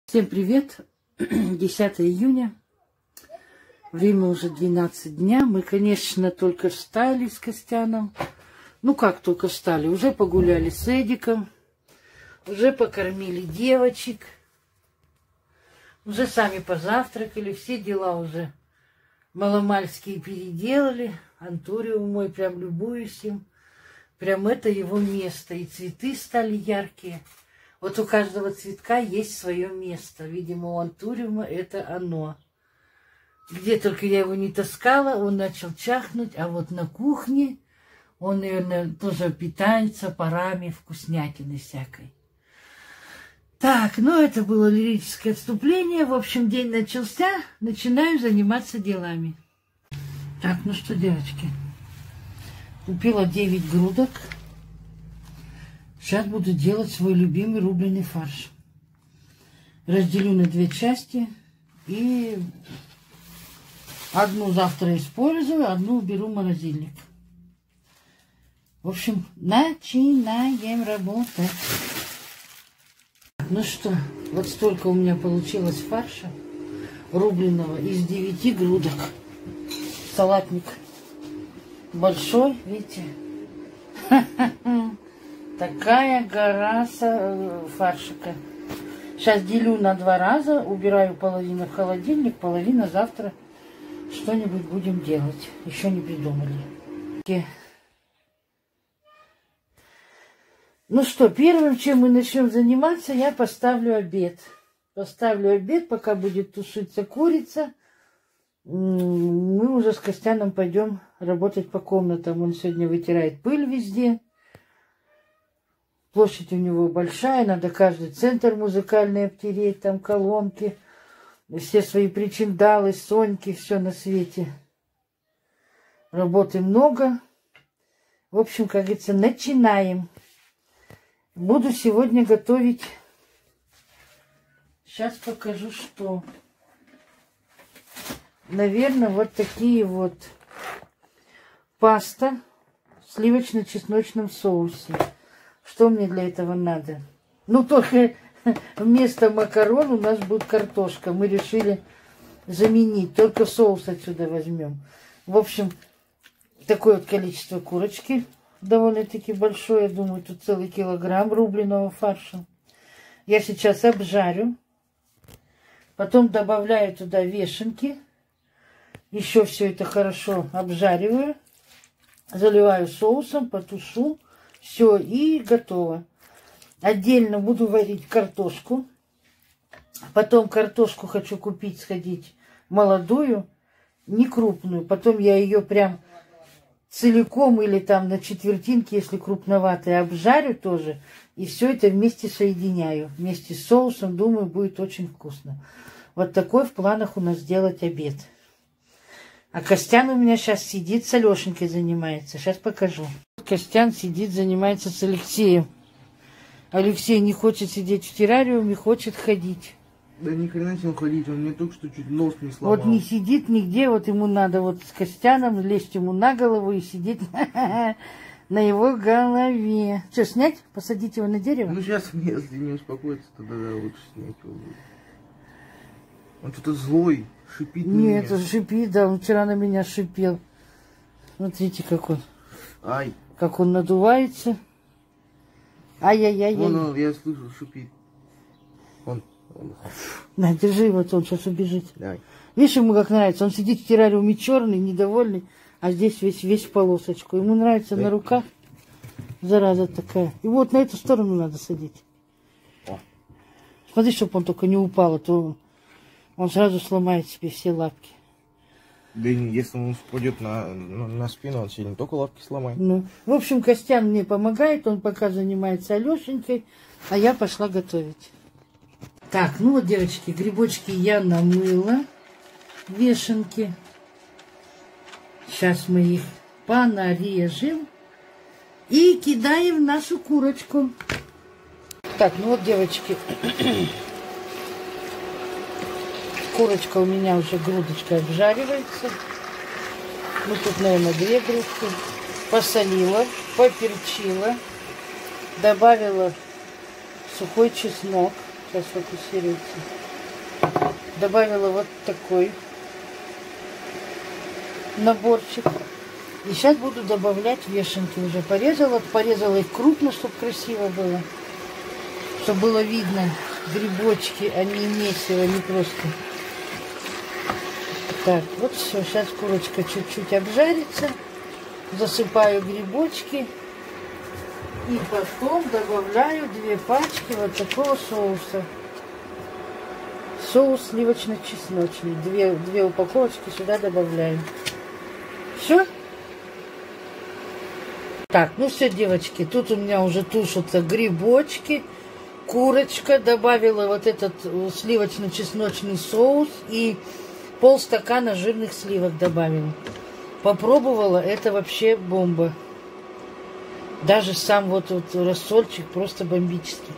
Всем привет! 10 июня. Время уже 12 дня. Мы, конечно, только встали с Костяном. Ну, как только встали. Уже погуляли с Эдиком. Уже покормили девочек. Уже сами позавтракали. Все дела уже маломальские переделали. Антуриум мой, прям любуюсь им. Прям это его место. И цветы стали яркие. Вот у каждого цветка есть свое место. Видимо, у антуриума это оно. Где только я его не таскала, он начал чахнуть. А вот на кухне он, наверное, тоже питается парами вкуснятины всякой. Так, ну это было лирическое отступление. В общем, день начался. Начинаю заниматься делами. Так, ну что, девочки. Купила 9 грудок. Сейчас буду делать свой любимый рубленый фарш. Разделю на 2 части. И одну завтра использую, одну уберу в морозильник. В общем, начинаем работать. Ну что, вот столько у меня получилось фарша рубленого из 9 грудок. Салатник большой, видите? Такая гора фаршика. Сейчас делю на 2 раза. Убираю половину в холодильник, половина завтра что-нибудь будем делать. Еще не придумали. Ну что, первым, чем мы начнем заниматься, я поставлю обед. Поставлю обед, пока будет тушиться курица. Мы уже с Костяном пойдем работать по комнатам. Он сегодня вытирает пыль везде. Площадь у него большая, надо каждый центр музыкальный обтереть, там колонки, все свои причиндалы, соньки, все на свете. Работы много. В общем, как говорится, начинаем. Буду сегодня готовить. Сейчас покажу, что. Наверное, вот такие вот паста в сливочно-чесночном соусе. Что мне для этого надо? Ну, только вместо макарон у нас будет картошка. Мы решили заменить. Только соус отсюда возьмем. В общем, такое вот количество курочки. Довольно-таки большое. Я думаю, тут целый килограмм рубленого фарша. Я сейчас обжарю. Потом добавляю туда вешенки. Еще все это хорошо обжариваю. Заливаю соусом, потушу. Все, и готово. Отдельно буду варить картошку. Потом картошку хочу купить, сходить молодую, не крупную. Потом я ее прям целиком или там на четвертинки, если крупноватая, обжарю тоже. И все это вместе соединяю. Вместе с соусом, думаю, будет очень вкусно. Вот такой в планах у нас сделать обед. А Костян у меня сейчас сидит, с Алешенькой занимается. Сейчас покажу. Костян сидит, занимается с Алексеем. Алексей не хочет сидеть в террариуме, хочет ходить. Да ни хрена себе ходить, он мне только что чуть нос не сломал. Вот не сидит нигде, вот ему надо вот с Костяном лезть ему на голову и сидеть на его голове. Что, снять? Посадить его на дерево? Ну сейчас, если не успокоится, тогда лучше снять его. Он что-то злой, шипит на меня. Нет, он шипит, да, он вчера на меня шипел. Смотрите, как он. Ай. Как он надувается. Ай-яй-яй-яй. Он, я слышу, шипит. Он. На, держи, вот он сейчас убежит. Давай. Видишь, ему как нравится. Он сидит в террариуме черный, недовольный, а здесь весь в полосочку. Ему нравится на руках. Зараза такая. И вот на эту сторону надо садить. О. Смотри, чтобы он только не упал, а то он сразу сломает себе все лапки. Да если он упадет на спину, он себе не только лапки сломает. Ну, в общем, Костян мне помогает, он пока занимается Алешенькой, а я пошла готовить. Так, ну вот, девочки, грибочки я намыла, вешенки. Сейчас мы их понарежем и кидаем в нашу курочку. Так, ну вот, девочки, курочка у меня уже грудочка обжаривается. Ну, тут, наверное, 2 грудки. Посолила, поперчила, добавила сухой чеснок. Сейчас фокусируется. Добавила вот такой наборчик. И сейчас буду добавлять вешенки уже. Порезала их крупно, чтобы красиво было. Чтобы было видно грибочки, а не месиво, не просто. Так, вот все. Сейчас курочка чуть-чуть обжарится. Засыпаю грибочки. И потом добавляю 2 пачки вот такого соуса. Соус сливочно-чесночный. Две упаковочки сюда добавляю. Все? Так, ну все, девочки. Тут у меня уже тушатся грибочки. Курочка. Добавила вот этот сливочно-чесночный соус. И полстакана жирных сливок добавила. Попробовала. Это вообще бомба. Даже сам вот рассольчик просто бомбический.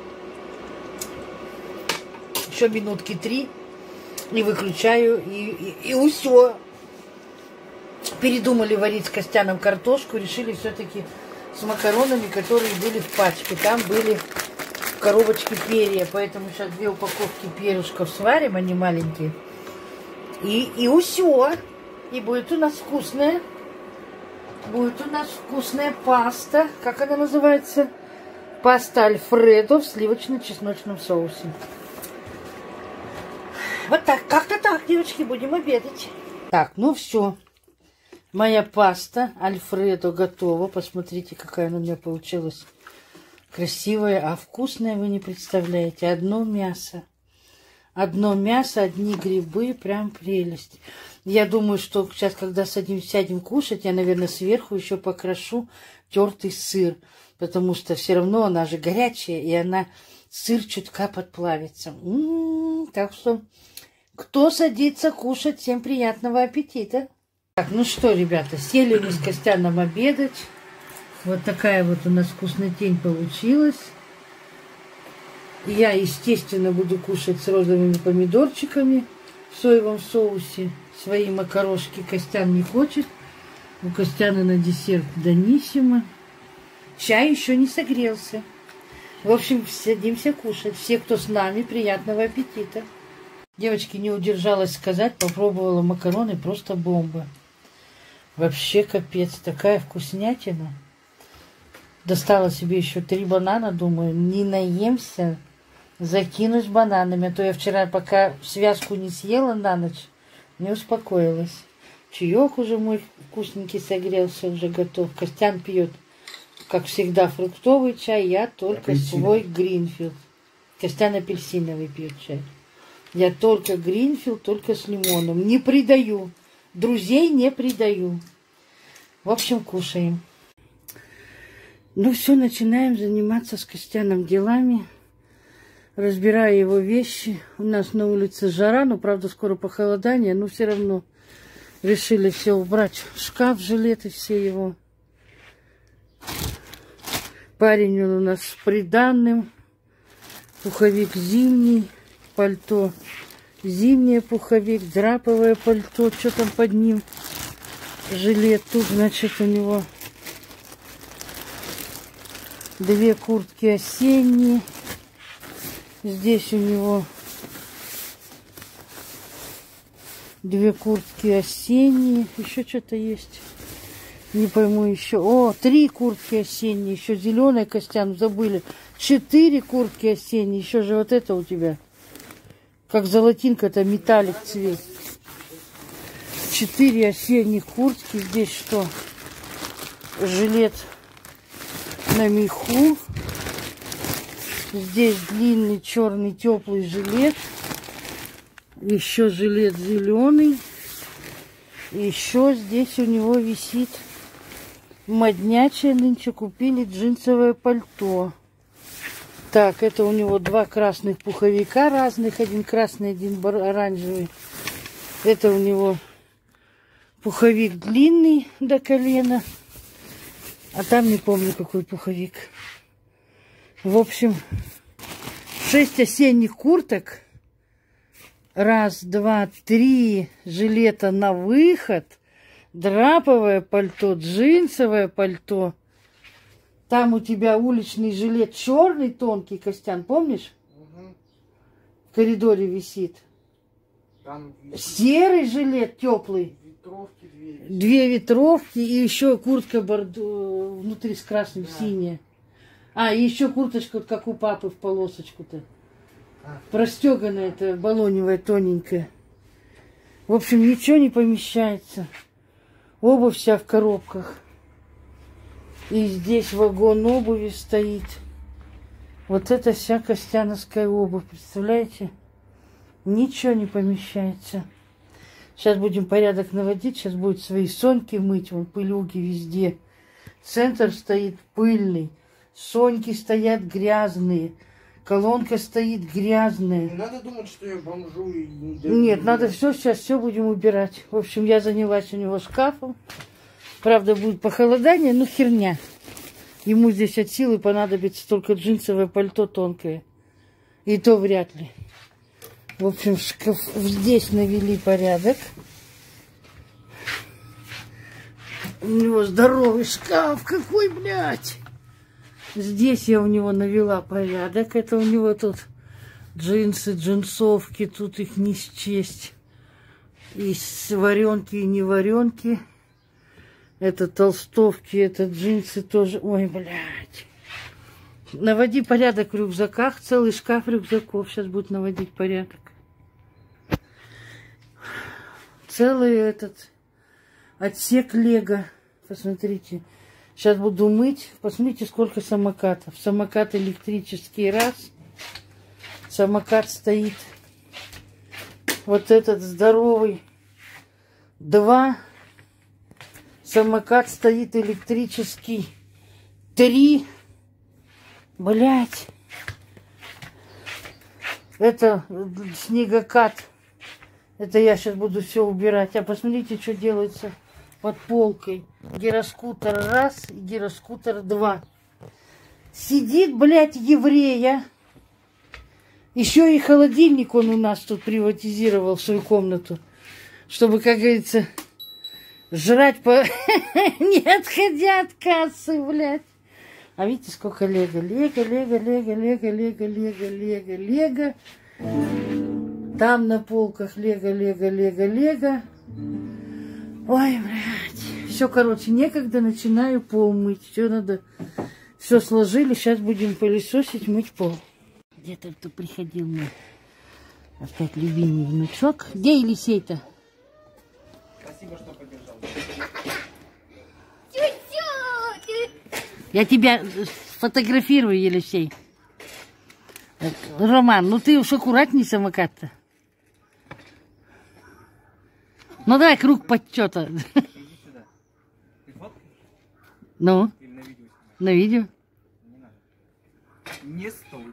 Еще минутки 3 и выключаю, и все. Передумали варить с Костяном картошку, решили все-таки с макаронами, которые были в пачке. Там были в коробочке перья, поэтому сейчас 2 упаковки перышков сварим, они маленькие. И все. И будет у нас вкусная. Будет у нас вкусная паста. Как она называется? Паста Альфредо в сливочно-чесночном соусе. Вот так, как-то так, девочки, будем обедать. Так, ну все. Моя паста Альфредо готова. Посмотрите, какая она у меня получилась. Красивая, а вкусная вы не представляете. Одно мясо. Одно мясо, одни грибы. Прям прелесть. Я думаю, что сейчас, когда сядем кушать, я, наверное, сверху еще покрошу тертый сыр. Потому что все равно она же горячая, и она сыр чутка подплавится. Так что, кто садится кушать, всем приятного аппетита. Так, ну что, ребята, сели мы с Костяном обедать. Вот такая вот у нас вкуснотень получилась. Я, естественно, буду кушать с розовыми помидорчиками в соевом соусе. Свои макарошки Костян не хочет. У Костяна на десерт Даниссимо. Чай еще не согрелся. В общем, садимся кушать. Все, кто с нами, приятного аппетита. Девочки, не удержалась сказать, попробовала макароны, просто бомба. Вообще капец, такая вкуснятина. Достала себе еще 3 банана, думаю, не наемся, закинусь бананами. А то я вчера, пока связку не съела на ночь, не успокоилась. Чаек уже мой вкусненький согрелся, уже готов. Костян пьет, как всегда, фруктовый чай, я только свой Гринфилд. Костян апельсиновый пьет чай. Я только Гринфилд, только с лимоном. Не предаю. Друзей не предаю. В общем, кушаем. Ну все, начинаем заниматься с Костяном делами. Разбираю его вещи. У нас на улице жара, но, правда, скоро похолодание. Но все равно решили все убрать. Шкаф, жилеты все его. Парень он у нас с приданным. Пуховик зимний. Пальто зимнее, пуховик, драповое пальто. Что там под ним? Жилет. Тут, значит, у него 2 куртки осенние. Здесь у него 2 куртки осенние. Еще что-то есть. Не пойму еще. О, 3 куртки осенние. Еще зеленая, Костян, забыли. 4 куртки осенние. Еще же вот это у тебя. Как золотинка, это металлик цвет. 4 осенних куртки. Здесь что? Жилет на меху. Здесь длинный черный теплый жилет. Еще жилет зеленый. Еще здесь у него висит моднячее. Нынче купили джинсовое пальто. Так, это у него 2 красных пуховика разных. Один красный, один оранжевый. Это у него пуховик длинный до колена. А там не помню, какой пуховик. В общем, 6 осенних курток. 1, 2, 3 жилета на выход. Драповое пальто, джинсовое пальто. Там у тебя уличный жилет черный, тонкий, Костян, помнишь? в коридоре висит. Там Серый жилет теплый. ветровки две. 2 ветровки и еще куртка бордо внутри с красным, синяя. А, и еще курточка, вот как у папы в полосочку-то. Простеганная, это баллоневая, тоненькая. В общем, ничего не помещается. Обувь вся в коробках. И здесь вагон обуви стоит. Вот это вся костяновская обувь, представляете? Ничего не помещается. Сейчас будем порядок наводить, сейчас будет свои соньки мыть, вон пылюги везде. Центр стоит пыльный, соньки стоят грязные, колонка стоит грязная. Не надо думать, что я бомжу и не Нет, надо все, сейчас все будем убирать. В общем, я занялась у него шкафом. Правда, будет похолодание, но херня. Ему здесь от силы понадобится только джинсовое пальто тонкое. И то вряд ли. В общем, шкаф здесь навели порядок. У него здоровый шкаф какой, блядь. Здесь я у него навела порядок. Это у него тут джинсы, джинсовки. Тут их не счесть. И варенки, и не варенки. Это толстовки, это джинсы тоже. Ой, блядь. Наводи порядок в рюкзаках. Целый шкаф рюкзаков. Сейчас будет наводить порядок. Целый этот отсек лего. Посмотрите. Сейчас буду мыть. Посмотрите, сколько самокатов. Самокат электрический раз. Самокат стоит. Вот этот здоровый. 2. Самокат стоит электрический. 3. Блять. Это снегокат. Это я сейчас буду все убирать. А посмотрите, что делается под полкой. Гироскутер 1 и гироскутер 2. Сидит, блядь, еврея. Еще и холодильник он у нас тут приватизировал в свою комнату. Чтобы, как говорится, жрать по... не отходя от кассы, блядь. А видите, сколько лего. Лего, лего, лего, лего, лего, лего, лего, лего. Там на полках лего, лего, лего, лего. Ой, блядь. Все, короче, некогда, начинаю пол мыть. Все надо... Все сложили, сейчас будем пылесосить, мыть пол. Где только приходил мой опять любимый внучок. Где Елисей-то? Спасибо, что поддержал. Я тебя сфотографирую, Елисей. Роман, ну ты уж аккуратней самокат-то. Ну давай круг подсчета. Иди сюда. Ты фоткаешь? Ну? Или на видео? На видео. Не надо. Не стой.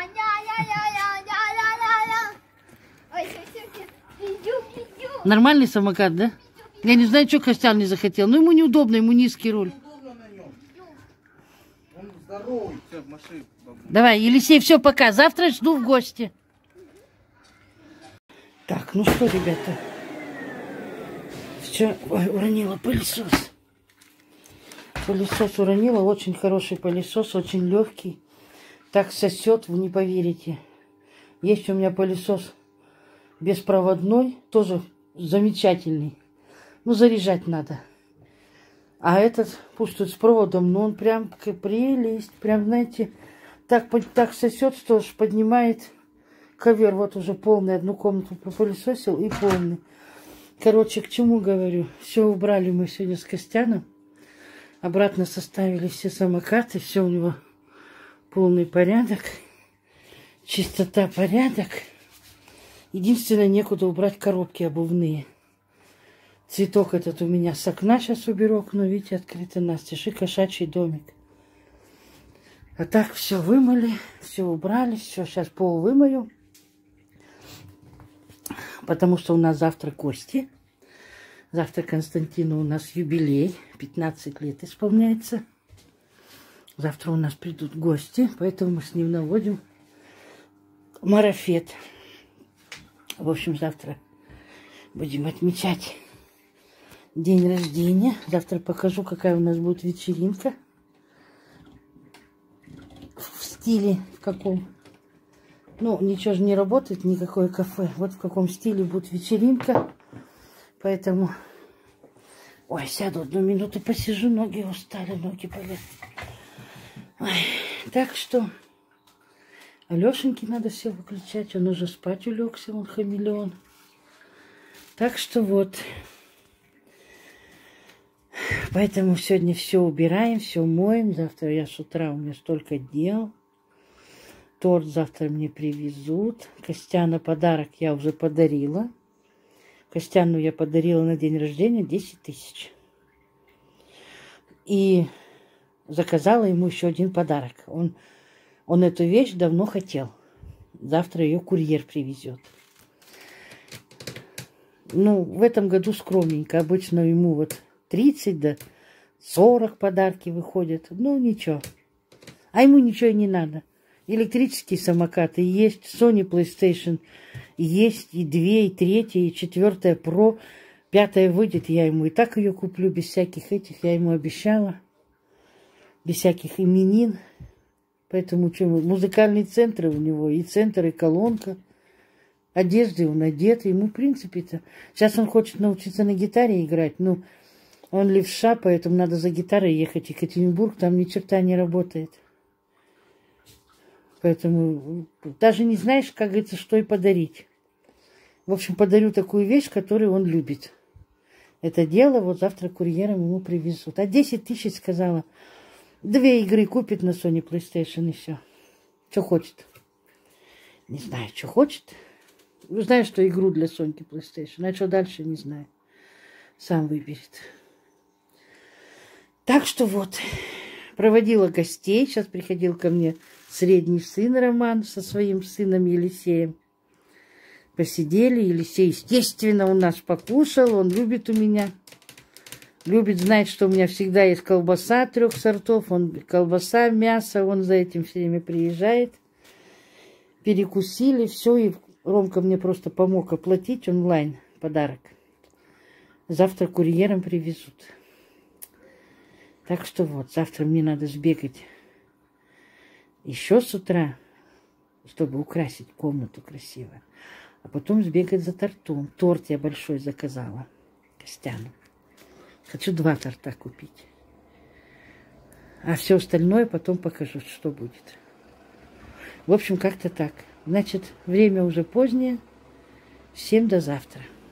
Нормальный самокат, да? Я не знаю, что Костян не захотел. Но ему неудобно, ему низкий руль. Неудобно на нем. Он здоровый. Все, в машину, бабуль. Давай, Елисей, все, пока. Завтра жду в гости. Так, ну что, ребята. Все, ой, уронила пылесос. Пылесос уронила. Очень хороший пылесос, очень легкий. Так сосет, вы не поверите. Есть у меня пылесос беспроводной, тоже замечательный. Ну, заряжать надо. А этот, пусть тут с проводом, но он прям прелесть. Прям, знаете, так сосет, что ж поднимает ковер. Вот уже полный, одну комнату пропылесосил и полный. Короче, к чему говорю? Все убрали мы сегодня с Костяном. Обратно составили все самокаты. Все у него полный порядок. Чистота, порядок. Единственное, некуда убрать коробки обувные. Цветок этот у меня с окна сейчас уберу. Окно, видите, открыто настежь. И кошачий домик. А так все вымыли, все убрали. Все, сейчас пол вымою. Потому что у нас завтра гости. Завтра Константину у нас юбилей. 15 лет исполняется. Завтра у нас придут гости. Поэтому мы с ним наводим марафет. В общем, завтра будем отмечать день рождения. Завтра покажу, какая у нас будет вечеринка. В стиле каком. Ну, ничего же не работает, никакое кафе. Вот в каком стиле будет вечеринка. Поэтому... Ой, сяду 1 минуту, посижу, ноги устали, ноги болят. Ой, так что... Алешеньке надо все выключать, он уже спать улегся, он хамелеон. Так что вот. Поэтому сегодня все убираем, все моем. Завтра я с утра, у меня столько дел. Торт завтра мне привезут. Костяна подарок я уже подарила. Костяну я подарила на день рождения 10 тысяч. И заказала ему еще один подарок. Он эту вещь давно хотел. Завтра ее курьер привезет. Ну, в этом году скромненько. Обычно ему вот 30 до 40 подарки выходят. Ну, ничего. А ему ничего и не надо. Электрические самокаты есть, Sony PlayStation есть, и 2, и 3, и 4 Pro. 5 выйдет, я ему и так ее куплю, без всяких этих. Я ему обещала. Без всяких именин. Поэтому что, музыкальные центры у него, и центр, и колонка. Одежды он одет. Ему, в принципе-то... Сейчас он хочет научиться на гитаре играть. Ну, он левша, поэтому надо за гитарой ехать в Екатеринбург. Там ни черта не работает. Поэтому даже не знаешь, как говорится, что и подарить. В общем, подарю такую вещь, которую он любит. Это дело вот завтра курьером ему привезут. А 10 тысяч, сказала... 2 игры купит на Sony PlayStation и все. Что хочет. Не знаю, что хочет. Знаю, что игру для Sony PlayStation. А что дальше, не знаю. Сам выберет. Так что вот. Проводила гостей. Сейчас приходил ко мне средний сын Роман со своим сыном Елисеем. Посидели. Елисей, естественно, у нас покушал. Он любит у меня. Любит знать, что у меня всегда есть колбаса 3 сортов. Колбаса, мясо, он за этим все время приезжает. Перекусили, все. И Ромка мне просто помог оплатить онлайн подарок. Завтра курьером привезут. Так что вот, завтра мне надо сбегать еще с утра, чтобы украсить комнату красиво. А потом сбегать за тортом. Торт я большой заказала. Костяну. Хочу 2 торта купить. А все остальное потом покажу, что будет. В общем, как-то так. Значит, время уже позднее. Всем до завтра.